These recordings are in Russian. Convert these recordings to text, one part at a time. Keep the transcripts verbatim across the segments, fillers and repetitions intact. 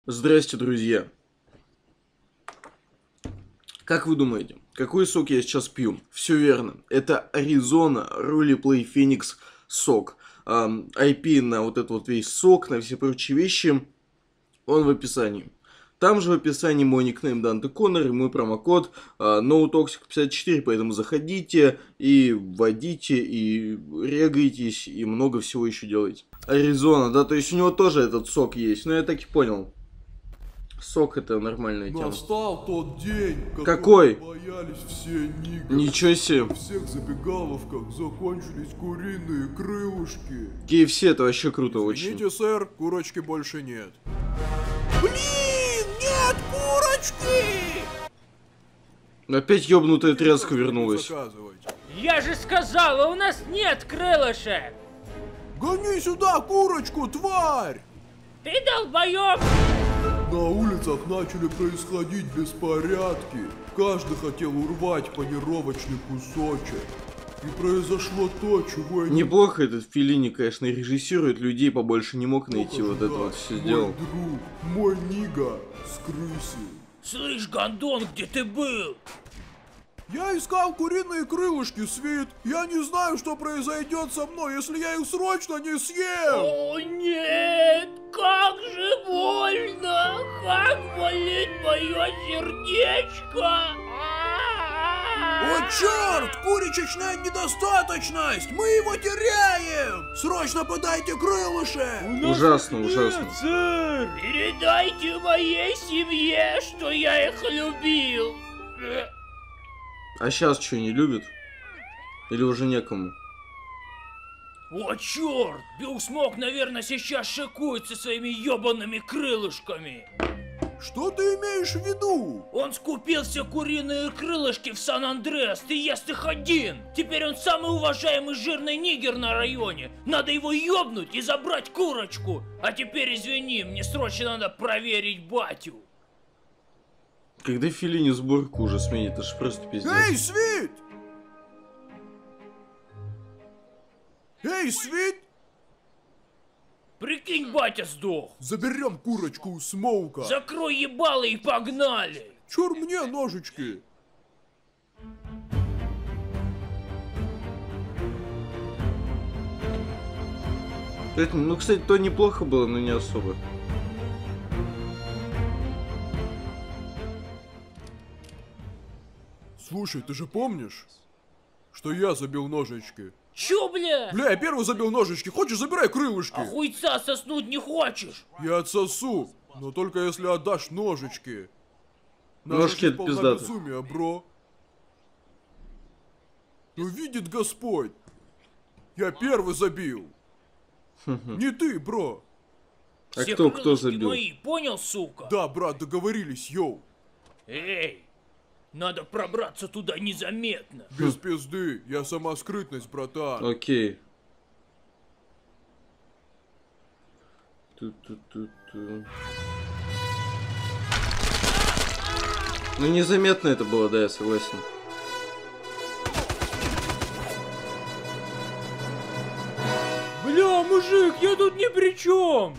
Здрасте, друзья! Как вы думаете, какой сок я сейчас пью? Все верно, это Arizona Roleplay Phoenix сок. Эм, ай пи на вот этот вот весь сок, на все прочие вещи, он в описании. Там же в описании мой никнейм Данте Коннор и мой промокод э, NoToxic пятьдесят четыре, поэтому заходите и вводите, и регайтесь, и много всего еще делайте. Аризона, да, то есть у него тоже этот сок есть, но я так и понял. Сок это нормальная тема. Настал тот день, какой боялись все нигеры. Ничего себе. В всех забегаловках закончились куриные крылышки. кей эф си это вообще круто. Извините, очень. сэр, курочки больше нет. Блин, нет курочки! Опять ёбнутая тряска вернулась. Я же сказала, у нас нет крылышек! Гони сюда курочку, тварь! Ты долбоёб! На улицах начали происходить беспорядки. Каждый хотел урвать панировочный кусочек. И произошло то, чего я не... Неплохо этот Феллини, конечно, режиссирует, людей побольше не мог найти, вот это вот все сделал. Мой друг, мой нига скрысил. Слышь, гондон, где ты был? Я искал куриные крылышки, Свит. Я не знаю, что произойдет со мной, если я их срочно не съем. О нет, как же больно, как болит мое сердечко. О черт, куричечная недостаточность, мы его теряем. Срочно подайте крылышек. Ужасно, ужасно. Сэр, передайте моей семье, что я их любил. А сейчас что, не любит? Или уже некому? О, черт! Билл Смок, наверное, сейчас шикует со своими ебаными крылышками. Что ты имеешь в виду? Он скупил все куриные крылышки в Сан-Андреас и ест их один. Теперь он самый уважаемый жирный нигер на районе. Надо его ебнуть и забрать курочку. А теперь извини, мне срочно надо проверить батю. Когда Феллини сборку уже сменит, это же просто пиздец. Эй, Свит! Эй, Свит! Прикинь, батя сдох. Заберем курочку у Смоука. Закрой ебало и погнали. Чур мне ножички. Это, ну, кстати, то неплохо было, но не особо. Слушай, ты же помнишь, что я забил ножички? Чё, бля? Бля, я первый забил ножички. Хочешь, забирай крылышки. А хуйца соснуть не хочешь? Я отсосу, но только если отдашь ножички. Ножки это пиздато. Безумие, бро. Ну видит Господь. Я первый забил. Не ты, бро. А Все кто, кто крылышки забил? мои, понял, сука? Да, брат, договорились, йоу. Эй, надо пробраться туда незаметно. Без пизды, я сама скрытность, братан. Окей. Ту-ту-ту-ту. Ну незаметно это было, да, я согласен. Бля, мужик, я тут ни при чем.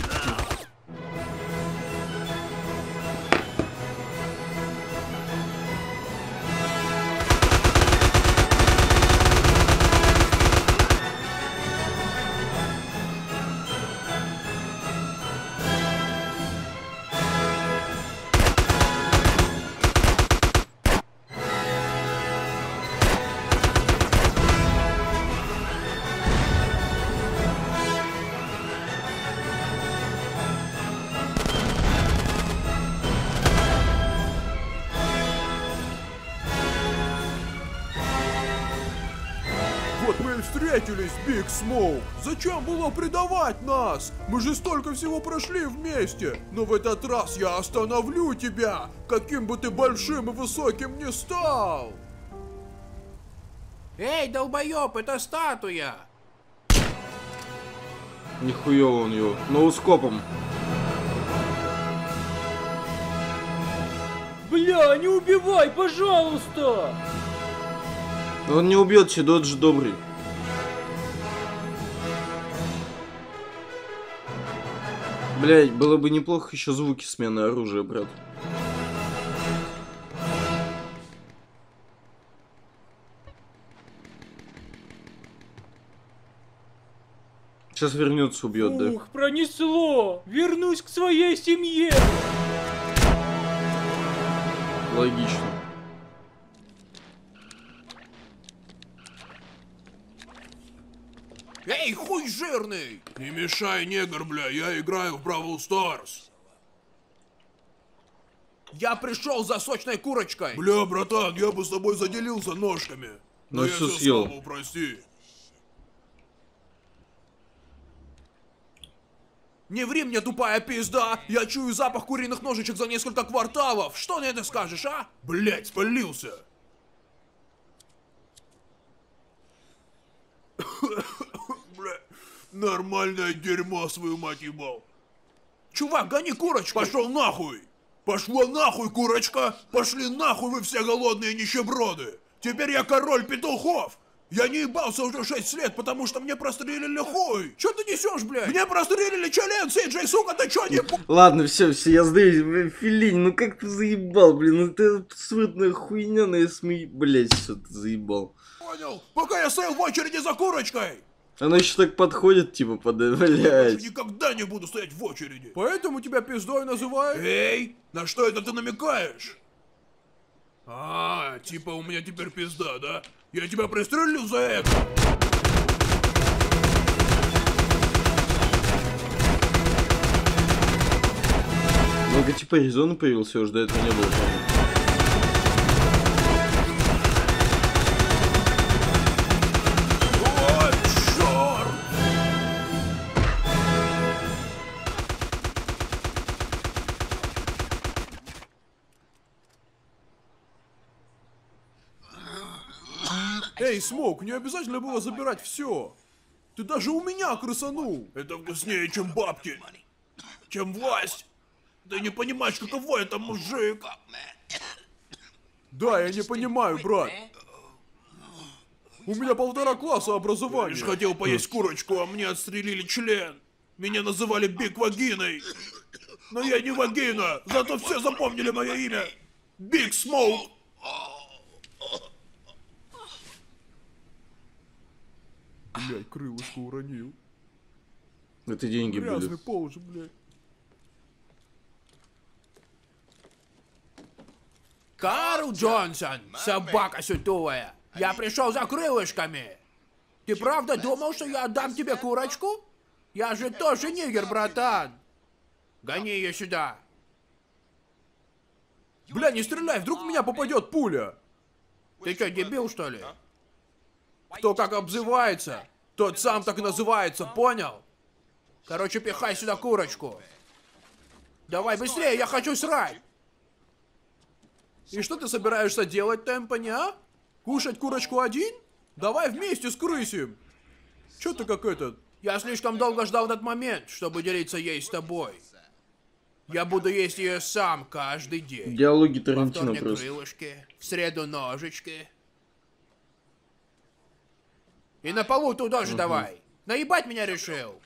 Вот мы и встретились, Биг Смоук. Зачем было предавать нас? Мы же столько всего прошли вместе. Но в этот раз я остановлю тебя, каким бы ты большим и высоким ни стал. Эй, долбоёб, это статуя! Нихуёво он его. Ноускопом. Бля, не убивай, пожалуйста! Он не убьет, Чедот же добрый. Блять, было бы неплохо еще звуки смены оружия, брат. Сейчас вернется, убьет, да? Ух, пронесло! Вернусь к своей семье! Логично. Эй, хуй жирный! Не мешай, негр, бля, я играю в Бравл Старс. Я пришел за сочной курочкой. Бля, братан, я бы с тобой заделился ножками. Но Ну я всё тебя съел. схавал, прости. Не ври мне, тупая пизда! Я чую запах куриных ножичек за несколько кварталов! Что на это скажешь, а? Блять, спалился. Бля, нормальное дерьмо, свою мать ебал. Чувак, гони курочку! Пошел нахуй! Пошла нахуй, курочка! Пошли нахуй вы все голодные нищеброды! Теперь я король петухов! Я не ебался уже шесть лет, потому что мне прострелили хуй! Чё ты несешь, блядь? Мне прострелили член, Си-Джей, сука, ты чё не... Ладно, все, все, я сдаюсь. Филинь, ну как ты заебал, блин, ну ты абсолютная хуйня на СМИ. Блять, все, ты заебал. Понял? Пока я стоял в очереди за курочкой! Она еще так подходит, типа, под... Я больше Блять. никогда не буду стоять в очереди! Поэтому тебя пиздой называют? Эй, на что это ты намекаешь? А, типа у меня теперь пизда, да? Я тебя пристрелил за это! Логотип Аризоны появился, уже до этого не было, по-моему. О, чёрт! Эй, Смоук, не обязательно было забирать все. Ты даже у меня крысанул. Это вкуснее, чем бабки. Чем власть. Ты не понимаешь, каково это, мужик. Да, я не понимаю, брат. У меня полтора класса образования. Лишь хотел поесть курочку, а мне отстрелили член. Меня называли Биг Вагиной. Но я не вагина, зато все запомнили мое имя. Биг Смоук. Блядь, крылышко уронил. Это деньги Грязный были. пол же, блядь. Карл Джонсон, собака сутулая. Я пришел за крылышками. Ты правда думал, что я отдам тебе курочку? Я же тоже нигер, братан. Гони ее сюда. Бля, не стреляй, вдруг в меня попадет пуля. Ты что, дебил, что ли? Кто как обзывается, тот сам так и называется, понял? Короче, пихай сюда курочку. Давай быстрее, я хочу срать. И что ты собираешься делать, Темпани, а? Кушать курочку один? Давай вместе скрысим. Чё ты как этот? Я слишком долго ждал этот момент, чтобы делиться ей с тобой. Я буду есть ее сам каждый день. Диалоги Во Тарантино вторник просто. крылышки, в среду ножички. И на полу туда же давай. Наебать меня решил.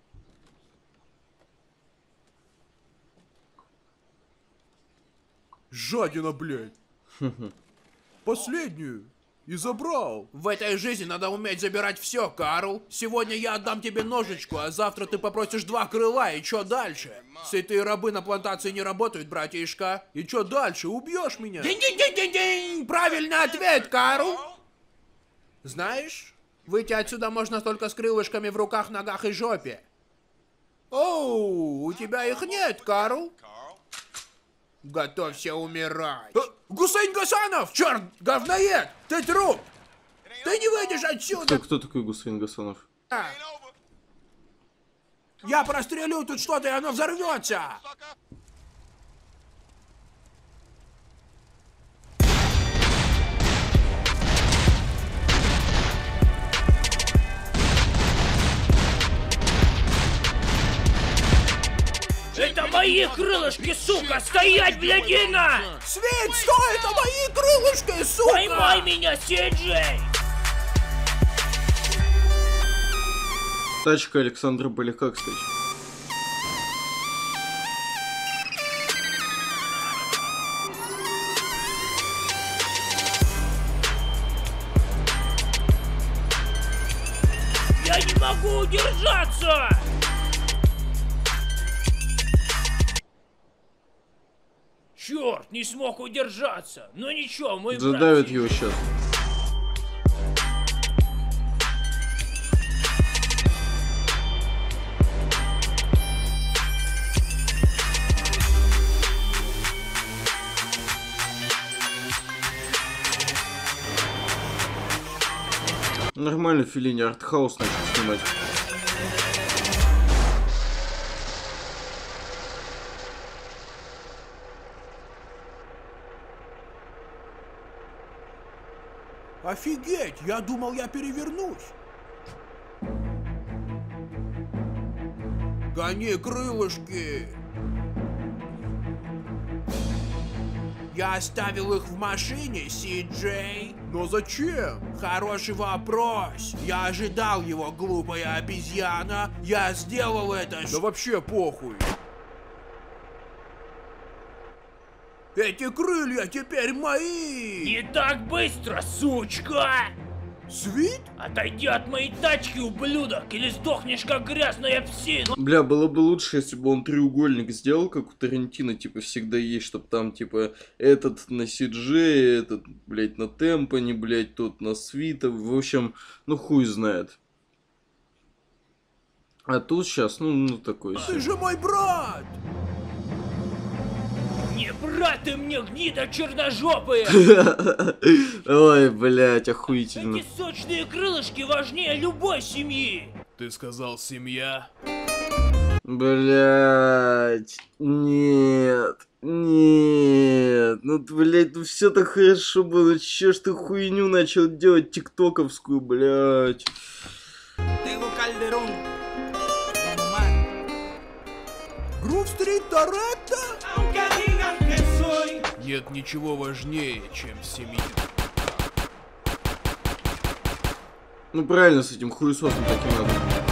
Жадина, блядь. Последнюю. И забрал. В этой жизни надо уметь забирать все, Карл. Сегодня я отдам тебе ножичку, а завтра ты попросишь два крыла, и чё дальше? Сытые рабы на плантации не работают, братишка. И чё дальше? Убьешь меня? Динь-динь-динь-динь-динь! Правильный ответ, Карл! Знаешь, выйти отсюда можно только с крылышками в руках, ногах и жопе. Оу, у тебя их нет, Карл. Готовься умирать. Гусейн Гасанов! Черт, говноед! Ты труп! Ты не выйдешь Кто, отсюда! кто такой Гусейн Гасанов? Я прострелю тут что-то, и оно взорвется! Это мои крылышки, сука! Стоять, блядина! Свет, стой! Это мои крылышки, сука! Поймай меня, Си-Джей! Тачка Александра Поляка, кстати. могу удержаться! Черт, не смог удержаться. Ну ничего, мой брат... Задавит его сейчас. Нормально Феллини артхаус начал снимать. Офигеть, я думал, я перевернусь. Гони крылышки. Я оставил их в машине, Си Джей. Но зачем? Хороший вопрос. Я ожидал его, глупая обезьяна. Я сделал это. Да вообще похуй. Эти крылья теперь мои. Не так быстро, сучка! Свит? Отойди от моей тачки, ублюдок, или сдохнешь как грязная псина. Бля, было бы лучше, если бы он треугольник сделал, как у Тарантино, типа, всегда есть, чтобы там, типа, этот на Си Джей, этот, блядь, на Темпоне, блядь, тот на Свита, в общем, ну хуй знает. А тут сейчас, ну, ну такой Ты же мой брат! Не брат ты мне, гнида черножопая! Ой, блядь, охуительно. Эти сочные крылышки важнее любой семьи! Ты сказал семья? Блядь, нет, нет, ну, блядь, ну все так хорошо было, чё ж ты хуйню начал делать тиктоковскую, блядь. Грув-стрит Торетто? Нет ничего важнее, чем семья. Ну правильно, с этим хуесосом таким надо.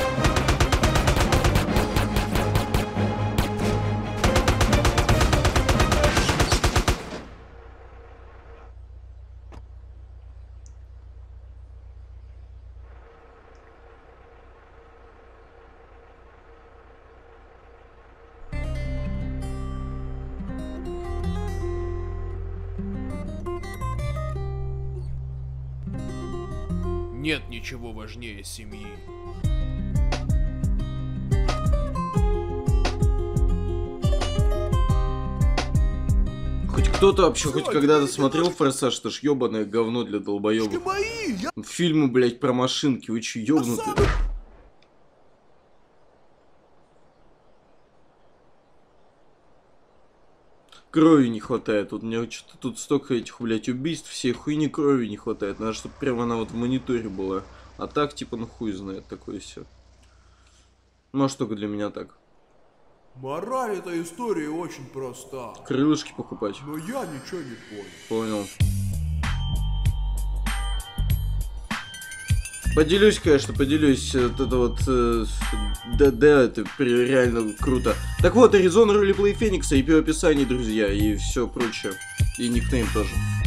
Нет ничего важнее семьи. Хоть кто-то вообще хоть когда-то смотрел «Форсаж», это ж ёбаное говно для долбоёбов. Мои! Я... Фильмы, блядь, про машинки, вы чё, ёбнутые? Крови не хватает, тут мне что-то тут столько этих, блядь, убийств, всей хуйни крови не хватает, надо, чтобы прямо она вот в мониторе была. А так, типа, ну хуй знает, такое все. Может, только для меня так. Мораль этой истории очень проста. Крылышки покупать. Но я ничего не понял. Понял. Поделюсь, конечно, поделюсь. Вот это вот... Э, да, да, это реально круто. Так вот, Arizona Roleplay Phoenix, и пи в описании, друзья, и все прочее. И никнейм тоже.